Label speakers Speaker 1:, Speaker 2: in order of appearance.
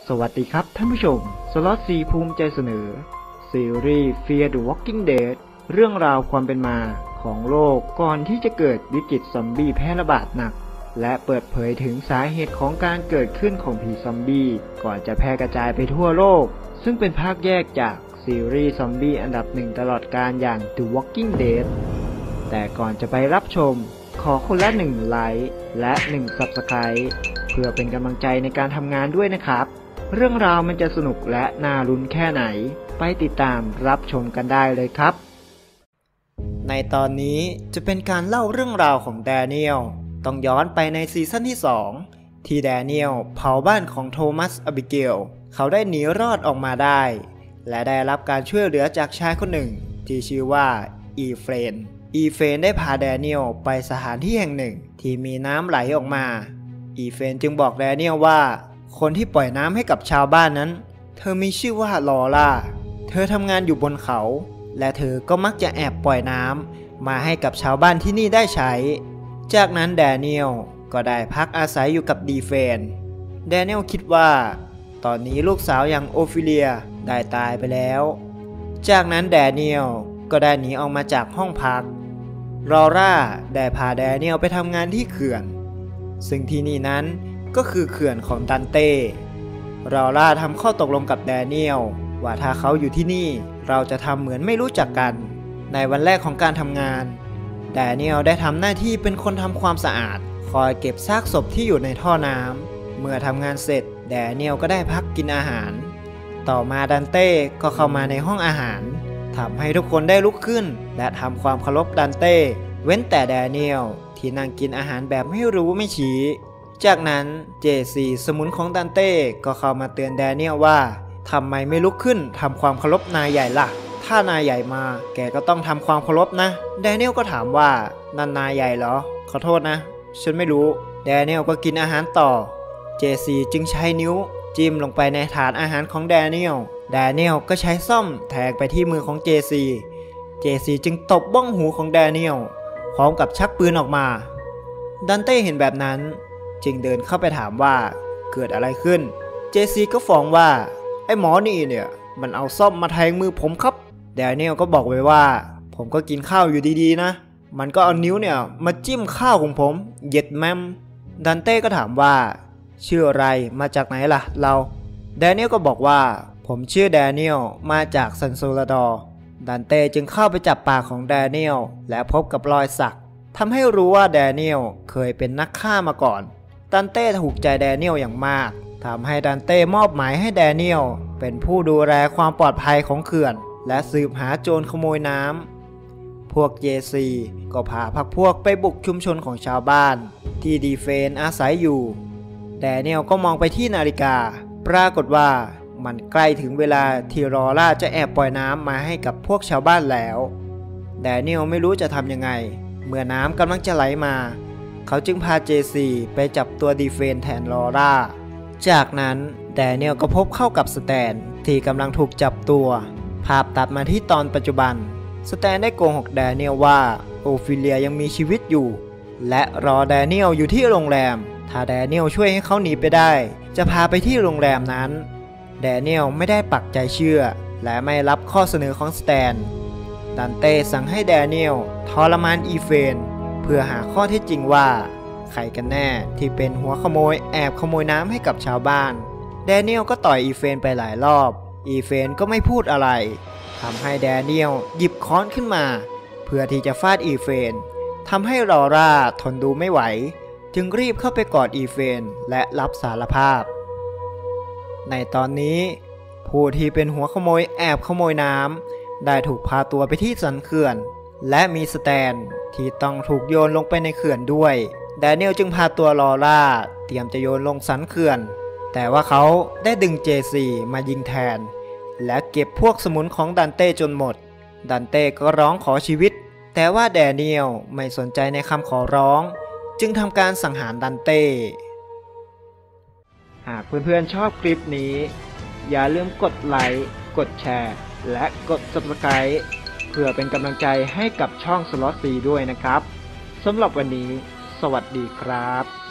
Speaker 1: สวัสดีครับท่านผู้ชมสล็อตซีภูมิใจเสนอซีรีส์ Fear the Walking Dead เรื่องราวความเป็นมาของโลกก่อนที่จะเกิดวิกฤตซอมบี้แพร่ระบาดหนักและเปิดเผยถึงสาเหตุของการเกิดขึ้นของผีซอมบี้ก่อนจะแพร่กระจายไปทั่วโลกซึ่งเป็นภาคแยกจากซีรีส์ซอมบี้อันดับหนึ่งตลอดกาลอย่าง The Walking Dead แต่ก่อนจะไปรับชมขอคนละ1 ไลค์และ1 Subscribe เพื่อเป็นกำลังใจในการทำงานด้วยนะครับเรื่องราวมันจะสนุกและน่าลุ้นแค่ไหนไปติดตามรับชมกันได้เลยครับในตอนนี้จะเป็นการเล่าเรื่องราวของแดเนียลต้องย้อนไปในซีซั่นที่2ที่แดเนียลเผาบ้านของโทมัสอบิเกลเขาได้หนีรอดออกมาได้และได้รับการช่วยเหลือจากชายคนหนึ่งที่ชื่อว่าอีเฟนได้พาแดเนียลไปสถานที่แห่งหนึ่งที่มีน้ำไหลออกมาอีเฟนจึงบอกแดเนียลว่าคนที่ปล่อยน้ำให้กับชาวบ้านนั้นเธอมีชื่อว่าลอร่าเธอทำงานอยู่บนเขาและเธอก็มักจะแอบปล่อยน้ำมาให้กับชาวบ้านที่นี่ได้ใช้จากนั้นแดเนียลก็ได้พักอาศัยอยู่กับดีเฟนแดเนียลคิดว่าตอนนี้ลูกสาวอย่างโอฟิเลียได้ตายไปแล้วจากนั้นแดเนียลก็ได้หนีออกมาจากห้องพักลอร่าได้พาแดเนียลไปทำงานที่เขื่อนซึ่งที่นี่นั้นก็คือเขื่อนของดันเต้ลอร่าทำข้อตกลงกับแดเนียลว่าถ้าเขาอยู่ที่นี่เราจะทำเหมือนไม่รู้จักกันในวันแรกของการทำงานแดเนียลได้ทำหน้าที่เป็นคนทำความสะอาดคอยเก็บซากศพที่อยู่ในท่อน้ำเมื่อทำงานเสร็จแดเนียลก็ได้พักกินอาหารต่อมาดันเต้ก็เข้ามาในห้องอาหารทำให้ทุกคนได้ลุกขึ้นและทำความเคารพดันเต้เว้นแต่แดเนียลที่นั่งกินอาหารแบบไม่รู้ไม่ชี้จากนั้นเจซีสมุนของดันเต้ก็เข้ามาเตือนแดเนียลว่าทำไมไม่ลุกขึ้นทำความเคารพนายใหญ่ล่ะถ้านายใหญ่มาแกก็ต้องทำความเคารพนะแดเนียลก็ถามว่านั่นนายใหญ่เหรอขอโทษนะฉันไม่รู้แดเนียลก็กินอาหารต่อเจซีจึงใช้นิ้วจิ้มลงไปในถาดอาหารของแดเนียลก็ใช้ซ่อมแทงไปที่มือของเจซีจึงตบบ้องหูของแดเนียลพร้อมกับชักปืนออกมาดันเต้เห็นแบบนั้นจึงเดินเข้าไปถามว่าเกิดอะไรขึ้นเจซีก็ฟ้องว่าไอ้หมอนี่เนี่ยมันเอาซ่อมมาแทงมือผมครับแดเนียลก็บอกไว้ว่าผมก็กินข้าวอยู่ดีๆนะมันก็เอานิ้วเนี่ยมาจิ้มข้าวของผมเย็ดแมมดันเต้ก็ถามว่าชื่ออะไรมาจากไหนล่ะเราแดเนียลก็บอกว่าผมชื่อแดเนียลมาจากซันโซลาดอร์ดันเต้จึงเข้าไปจับปากของแดเนียลและพบกับรอยสักทำให้รู้ว่าแดเนียลเคยเป็นนักฆ่ามาก่อนดันเต้ถูกใจแดเนียลอย่างมากทำให้ดันเต้มอบหมายให้แดเนียลเป็นผู้ดูแลความปลอดภัยของเขื่อนและสืบหาโจรขโมยน้ำพวกเจซีก็พาพรรคพวกไปบุกชุมชนของชาวบ้านที่ดีเฟนอาศัยอยู่แดเนียลก็มองไปที่นาฬิกาปรากฏว่ามันใกล้ถึงเวลาที่ลอร่าจะแอบปล่อยน้ำมาให้กับพวกชาวบ้านแล้วแดเนียลไม่รู้จะทำยังไงเมื่อน้ำกำลังจะไหลมาเขาจึงพาเจซีไปจับตัวดีเฟนแทนลอร่าจากนั้นแดเนียลก็พบเข้ากับสแตนที่กำลังถูกจับตัวภาพตัดมาที่ตอนปัจจุบันสแตนได้โกหกแดเนียลว่าโอฟิเลียยังมีชีวิตอยู่และรอแดเนียลอยู่ที่โรงแรมถ้าแดเนียลช่วยให้เขาหนีไปได้จะพาไปที่โรงแรมนั้นแดเนียลไม่ได้ปักใจเชื่อและไม่รับข้อเสนอของสแตนดันเต้สั่งให้แดเนียลทรมานอีเฟนเพื่อหาข้อเท็จจริงว่าใครกันแน่ที่เป็นหัวขโมยแอบขโมยน้ำให้กับชาวบ้านแดเนียลก็ต่อยอีเฟนไปหลายรอบอีเฟนก็ไม่พูดอะไรทำให้แดเนียลหยิบค้อนขึ้นมาเพื่อที่จะฟาดอีเฟนทำให้ลอร่าทนดูไม่ไหวจึงรีบเข้าไปกอดอีเฟนและรับสารภาพในตอนนี้ผู้ที่เป็นหัวขโมยแอบขโมยน้ำได้ถูกพาตัวไปที่สันเขื่อนและมีสแตนที่ต้องถูกโยนลงไปในเขื่อนด้วยแดเนียลจึงพาตัวลอร่าเตรียมจะโยนลงสันเขื่อนแต่ว่าเขาได้ดึงเจซีมายิงแทนและเก็บพวกสมุนของดันเต้จนหมดดันเต้ก็ร้องขอชีวิตแต่ว่าแดเนียลไม่สนใจในคำขอร้องจึงทำการสังหารดันเต้หากเพื่อนๆชอบคลิปนี้อย่าลืมกดไลค์กดแชร์และกด Subscribe เพื่อเป็นกำลังใจให้กับช่องสล็อตซีด้วยนะครับสำหรับวันนี้สวัสดีครับ